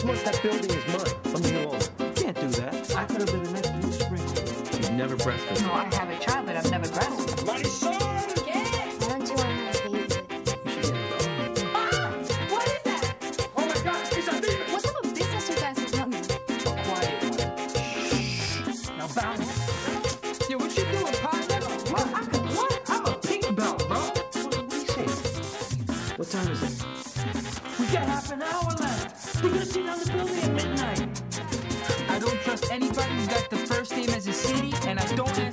month that building is mine. I'm the new owner. You can't do that. I could have been the next Blue Spring. You've never breastfed. No, I have a child, but I've never breastfed. Marisol! Why don't you want to have a baby with? You should get it. Ah! What is that? Oh my God, it's a demon! What type of business you guys are running? Quiet one. Now bounce. Yo, what you doing, partner? What? I'm a pink belt, bro. What are you saying? What time is it? We got half an hour left. We're gonna see down the building at midnight. I don't trust anybody who's got the first name as a city, and I don't